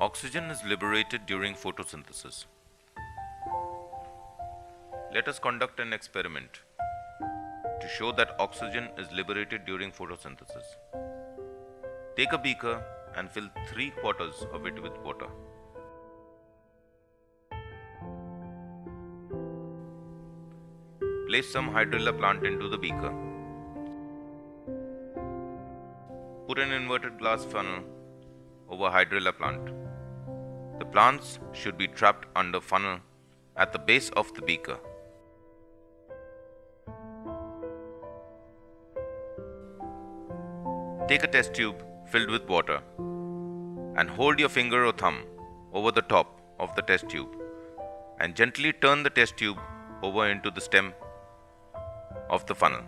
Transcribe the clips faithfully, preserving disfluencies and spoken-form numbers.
Oxygen is liberated during photosynthesis. Let us conduct an experiment to show that oxygen is liberated during photosynthesis. Take a beaker and fill three quarters of it with water. Place some hydrilla plant into the beaker. Put an inverted glass funnel over hydrilla plant. The plants should be trapped under funnel at the base of the beaker. Take a test tube filled with water and hold your finger or thumb over the top of the test tube and gently turn the test tube over into the stem of the funnel.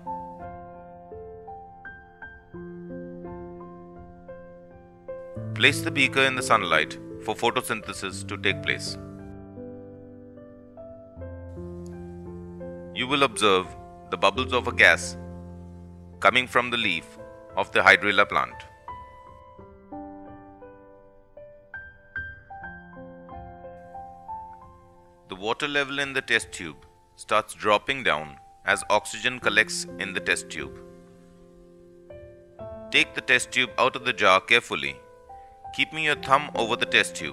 Place the beaker in the sunlight for photosynthesis to take place. You will observe the bubbles of a gas coming from the leaf of the hydrilla plant. The water level in the test tube starts dropping down as oxygen collects in the test tube. Take the test tube out of the jar carefully, keeping your thumb over the test tube.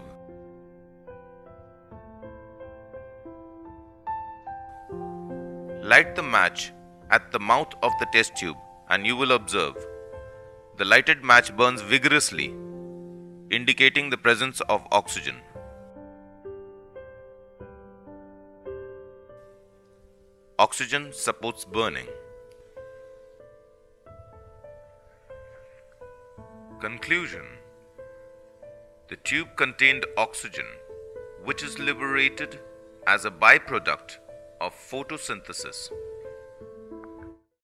Light the match at the mouth of the test tube and you will observe the lighted match burns vigorously, indicating the presence of oxygen. Oxygen supports burning. Conclusion: the tube contained oxygen, which is liberated as a byproduct of photosynthesis.